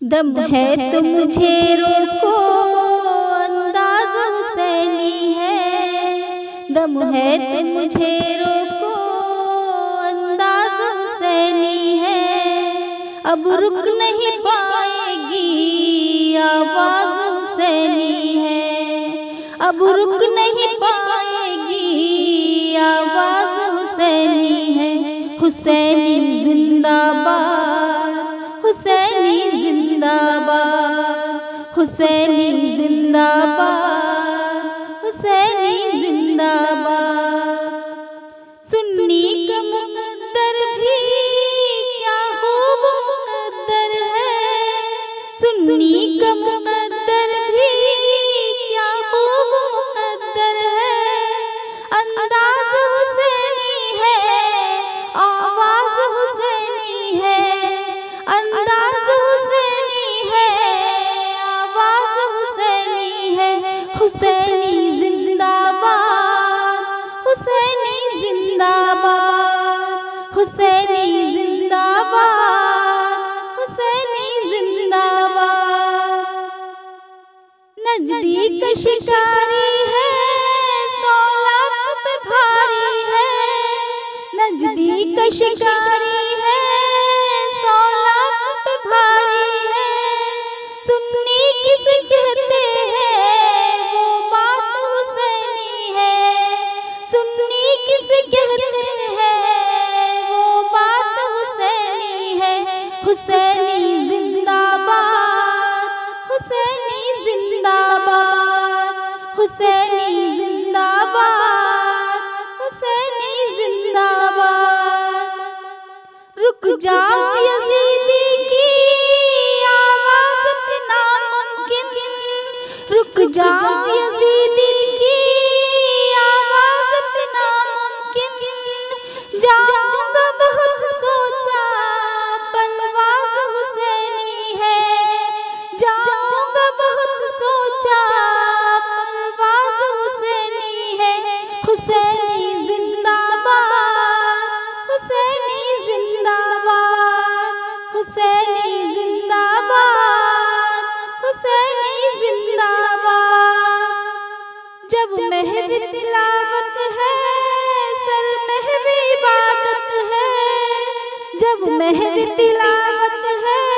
दम है तो मुझे रोको, अंदाज़ हुसैनी है। दम है तो मुझे रोको, अंदाज़ हुसैनी है। अब रुक नहीं पाएगी, आवाज़ हुसैनी है। अब रुक नहीं पाएगी, आवाज़ हुसैनी है। हुसैनी जिंदाबाद, हुसैनी जिंदाबाद, हुसैनी जिंदाबाद, हुसैनी जिंदाबाद। सुन्नी का मुक़द्दर भी क्या खूब मुक़द्दर है। सुन्नी का मुक़द्दर भी क्या खूब मुक़द्दर है। अंदाज़ हुसैनी है, आवाज़ हुसैनी है। अंदाज़ हुसैनी है, आवाज़ हुसैनी है। हुसैनी जिंदाबाद, हुसैनी जिंदाबाद, हुसैनी जिंदाबाद, हुसैनी जिंदाबाद। नजदीक शिकारी है, 100 लाख पे भारी है। नजदीक शिकारी है, 100 लाख पे भारी है। सुन्नी किसे कहते हैं, वो बात हुसैनी है। सुन्नी किसे कहते हैं, वो बात हुसैनी है। हुसैनी जिंदाबाद, हुसैनी जिंदाबाद, हुसैनी जिंदाबाद, हुसैनी जिंदाबाद। रुक जाओ यज़ीदी की आवाज़ पे नामुमकिन, रुक जाओ यज़ीदी की आवाज़ पे नामुमकिन। जाऊंगा बहुत सोचा, परवाज़ हुसैनी है। जाऊंगा बहुत सोचा, परवाज़ हुसैनी है। हुसैनी जिंदाबाद, हुसैनी जिंदाबाद, हुसैनी जिंदाबाद, हुसैनी जिंदाबाद। जब महफ़िल तिलावत है, सर महफ़िल इबादत है। जब महफ़िल तिलावत है,